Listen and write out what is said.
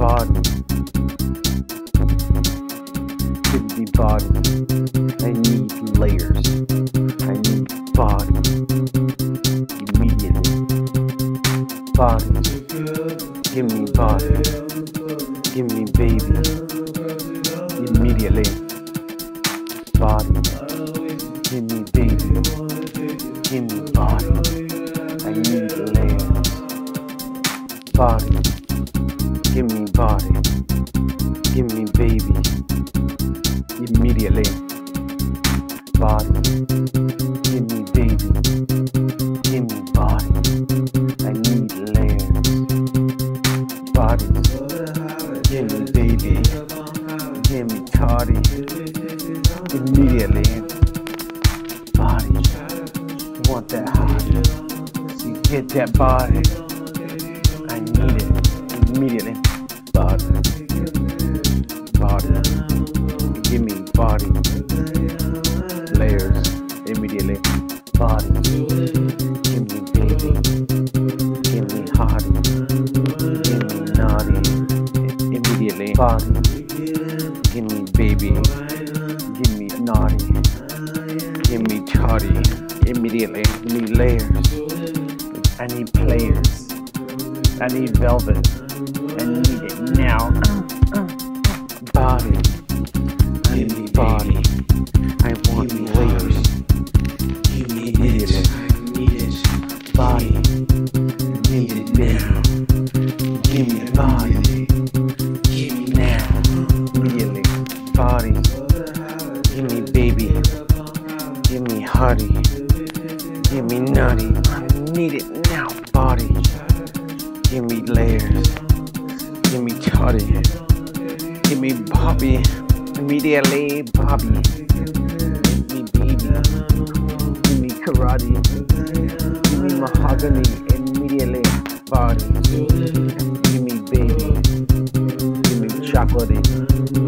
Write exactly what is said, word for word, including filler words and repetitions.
body. Give me body. I need layers. I need body. Immediately. Body. Give me body. Give me baby. Immediately. Body. Give me baby. Give me body. I need layers. Body. Give me body. Give me baby. Immediately. Body. Give me baby. Give me body. I need layers. Body. Give me baby. Give me toddy. Immediately. Body. I want that hot. So you get that body. I need it. Immediately. Body. Body. Give me body. Layers. Immediately. Body. Give me baby. Give me hottie. Give me naughty. Immediately. Body. Give me baby. Give me naughty. Give me toddy. Immediately. Give me layers. I need players. I need velvet. I need it now. Body. I need body. I want layers. Give me it. I need it. Body. Give me now. Give me body. Give me Now. Immediately. Body. Give me baby. Give me hottie. Give me nutty. I need it now. Body. Give me layers. Give me toddy. Give me Bobby. Immediately, Bobby. Give me baby. Give me karate. Give me mahogany. Immediately, body. Give me baby. Give me chocolatey.